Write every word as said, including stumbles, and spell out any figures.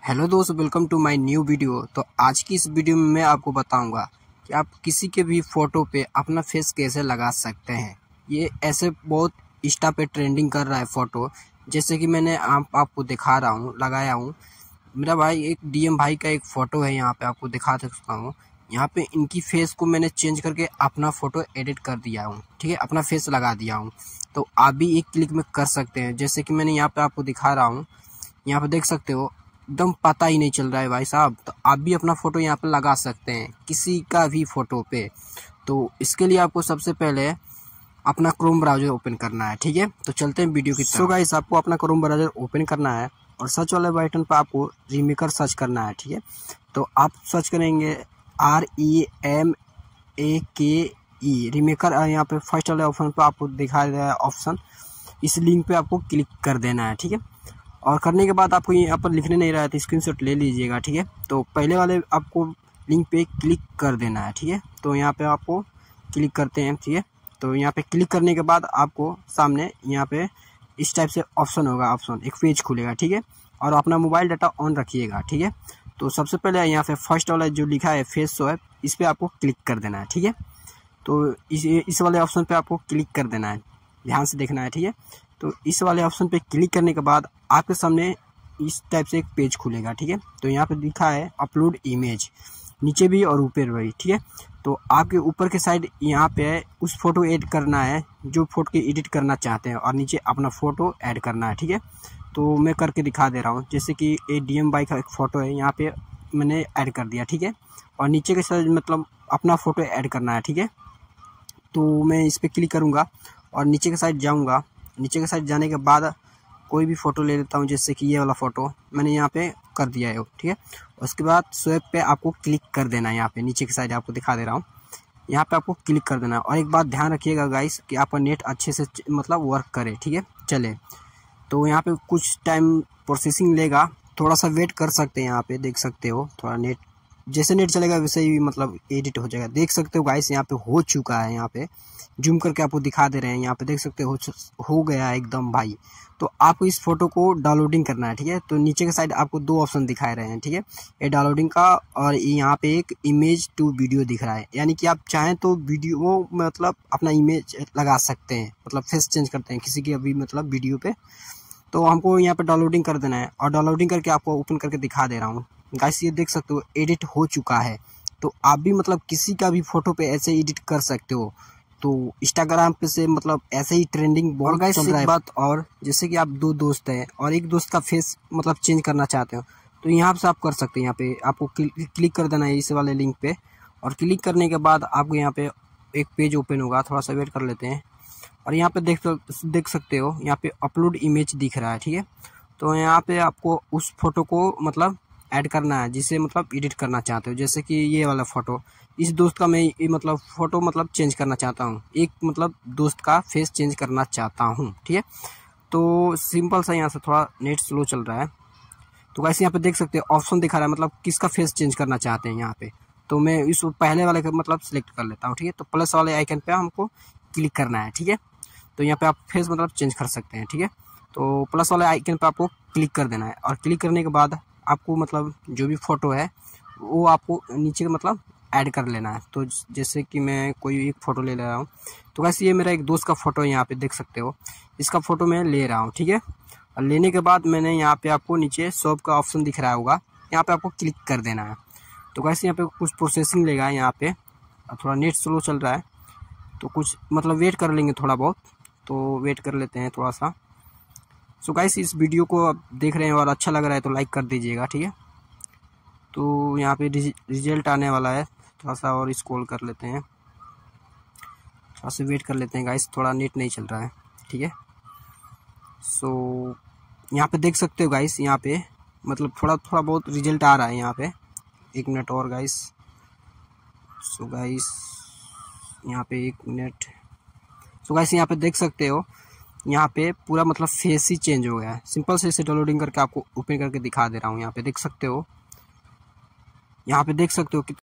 Hello दोस्त, welcome to my new video. तो आज की इस वीडियो में मैं आपको बताऊंगा कि आप किसी के भी फोटो पे अपना फेस कैसे लगा सकते हैं। ये ऐसे बहुत इंस्टा पे ट्रेंडिंग कर रहा है फोटो। जैसे कि मैंने आप आपको दिखा रहा हूँ, लगाया हूँ। मेरा भाई एक डीएम भाई का एक फ़ोटो है, यहाँ पे आपको दिखा सकता हूँ। यहाँ पे इनकी फेस को मैंने चेंज करके अपना फ़ोटो एडिट कर दिया हूँ, ठीक है, अपना फेस लगा दिया हूँ। तो आप भी एक क्लिक में कर सकते हैं। जैसे कि मैंने यहाँ पे आपको दिखा रहा हूँ, यहाँ पे देख सकते हो, एकदम पता ही नहीं चल रहा है भाई साहब। तो आप भी अपना फ़ोटो यहाँ पे लगा सकते हैं, किसी का भी फ़ोटो पे। तो इसके लिए आपको सबसे पहले अपना क्रोम ब्राउज़र ओपन करना है, ठीक है। तो चलते हैं वीडियो की तरफ। सो गाइस, आपको अपना क्रोम ब्राउज़र ओपन करना है और सर्च वाले बटन पर आपको रीमेकर सर्च करना है, ठीक है। तो आप सर्च करेंगे आर ई एम ए के ई रीमेकर। यहाँ पे फर्स्ट वाले ऑप्शन पर आपको दिखाया गया है ऑप्शन, इस लिंक पे आपको क्लिक कर देना है, ठीक है। और करने के बाद आपको यहाँ पर लिखने नहीं रहा है तो स्क्रीनशॉट ले लीजिएगा, ठीक है। तो पहले वाले आपको लिंक पे क्लिक कर देना है, ठीक है। तो यहाँ पे आपको क्लिक करते हैं, ठीक है। तो यहाँ पे क्लिक करने के बाद आपको सामने यहाँ पे इस टाइप से ऑप्शन होगा, ऑप्शन एक पेज खुलेगा, ठीक है। और अपना मोबाइल डाटा ऑन रखिएगा, ठीक है। तो सबसे पहले यहाँ पे फर्स्ट वाला जो लिखा है फेस शो है, इस पर आपको क्लिक कर देना है, ठीक है। तो इस इस वाले ऑप्शन पे आपको क्लिक कर देना है, ध्यान से देखना है, ठीक है। तो इस वाले ऑप्शन पे क्लिक करने के बाद आपके सामने इस टाइप से एक पेज खुलेगा, ठीक है। तो यहाँ पे लिखा है अपलोड इमेज, नीचे भी और ऊपर भी, ठीक है। तो आपके ऊपर के साइड यहाँ पे उस फोटो ऐड करना है जो फोटो के एडिट करना चाहते हैं, और नीचे अपना फ़ोटो ऐड करना है, ठीक है। तो मैं करके दिखा दे रहा हूँ। जैसे कि ए डी एम बाई का एक फ़ोटो है, यहाँ पे मैंने ऐड कर दिया, ठीक है। और नीचे के साइड मतलब अपना फ़ोटो ऐड करना है, ठीक है। तो मैं इस पर क्लिक करूँगा और नीचे के साइड जाऊँगा। नीचे के साइड जाने के बाद कोई भी फ़ोटो ले लेता हूँ, जैसे कि ये वाला फ़ोटो मैंने यहाँ पे कर दिया है, ठीक है। उसके बाद स्वैप पे आपको क्लिक कर देना है। यहाँ पे नीचे की साइड आपको दिखा दे रहा हूँ, यहाँ पे आपको क्लिक कर देना है। और एक बात ध्यान रखिएगा गाइस कि आपका नेट अच्छे से मतलब वर्क करे, ठीक है, चले। तो यहाँ पे कुछ टाइम प्रोसेसिंग लेगा, थोड़ा सा वेट कर सकते हैं। यहाँ पे देख सकते हो, थोड़ा नेट जैसे नेट चलेगा वैसे ही मतलब एडिट हो जाएगा। देख सकते हो गाइस, यहाँ पे हो चुका है। यहाँ पे जूम करके आपको दिखा दे रहे हैं, यहाँ पे देख सकते हो हो गया है एकदम भाई। तो आपको इस फोटो को डाउनलोडिंग करना है, ठीक है। तो नीचे के साइड आपको दो ऑप्शन दिखाए रहे हैं, ठीक है, ये डाउनलोडिंग का, और यहाँ पे एक इमेज टू वीडियो दिख रहा है। यानी कि आप चाहें तो वीडियो मतलब अपना इमेज लगा सकते हैं, मतलब फेस चेंज करते हैं किसी की अभी मतलब वीडियो पे। तो हमको यहाँ पे डाउनलोडिंग कर देना है, और डाउनलोडिंग करके आपको ओपन करके दिखा दे रहा हूँ गाइस। ये देख सकते हो एडिट हो चुका है। तो आप भी मतलब किसी का भी फोटो पे ऐसे एडिट कर सकते हो। तो इंस्टाग्राम पे से मतलब ऐसे ही ट्रेंडिंग बहुत गाइस चल रहा है। बात और जैसे कि आप दो दोस्त हैं और एक दोस्त का फेस मतलब चेंज करना चाहते हो, तो यहाँ से आप कर सकते हैं। यहाँ पे आपको क्लिक कर देना है इस वाले लिंक पे, और क्लिक करने के बाद आपको यहाँ पे एक पेज ओपन होगा। थोड़ा सा वेट कर लेते हैं। और यहाँ पे देख देख सकते हो, यहाँ पे अपलोड इमेज दिख रहा है, ठीक है। तो यहाँ पे आपको उस फोटो को मतलब ऐड करना है जिसे मतलब एडिट करना चाहते हो। जैसे कि ये वाला फ़ोटो, इस दोस्त का मैं मतलब फ़ोटो मतलब चेंज करना चाहता हूँ, एक मतलब दोस्त का फेस चेंज करना चाहता हूँ, ठीक है। तो सिंपल सा, यहाँ से थोड़ा नेट स्लो चल रहा है। तो वैसे यहाँ पे देख सकते हो ऑप्शन दिखा रहा है मतलब किसका फेस चेंज करना चाहते हैं यहाँ पे। तो मैं इस पहले वाले का मतलब सिलेक्ट कर लेता हूँ, ठीक है। तो प्लस वाले आइकन पे हमको क्लिक करना है, ठीक है। तो यहाँ पे आप फेस मतलब चेंज कर सकते हैं, ठीक है। तो प्लस वाले आइकन पे आपको क्लिक कर देना है, और क्लिक करने के बाद आपको मतलब जो भी फ़ोटो है वो आपको नीचे मतलब ऐड कर लेना है। तो जैसे कि मैं कोई एक फ़ोटो ले ले रहा हूँ। तो वैसे ये मेरा एक दोस्त का फ़ोटो है, यहाँ पे देख सकते हो, इसका फ़ोटो मैं ले रहा हूँ, ठीक है। और लेने के बाद मैंने यहाँ पे आपको नीचे शॉप का ऑप्शन दिख रहा होगा, यहाँ पे आपको क्लिक कर देना है। तो वैसे यहाँ पे कुछ प्रोसेसिंग लेगा, यहाँ पे थोड़ा नेट स्लो चल रहा है, तो कुछ मतलब वेट कर लेंगे थोड़ा बहुत। तो वेट कर लेते हैं थोड़ा सा। सो गाइस, इस वीडियो को आप देख रहे हैं और अच्छा लग रहा है तो लाइक कर दीजिएगा, ठीक है। तो यहाँ पे रिजल्ट आने वाला है, थोड़ा सा और स्क्रॉल कर लेते हैं, थोड़ा सा वेट कर लेते हैं गाइस, थोड़ा नेट नहीं चल रहा है, ठीक है। सो यहाँ पे देख सकते हो गाइस, यहाँ पे मतलब थोड़ा थोड़ा बहुत रिजल्ट आ रहा है यहाँ पे। एक मिनट और गाइस। सो गाइस यहाँ पे एक मिनट। सो गाइस यहाँ पे देख सकते हो, यहाँ पे पूरा मतलब फेस ही चेंज हो गया है। सिंपल से इसे डाउनलोडिंग करके आपको ओपन करके दिखा दे रहा हूँ। यहाँ पे देख सकते हो, यहाँ पे देख सकते हो कि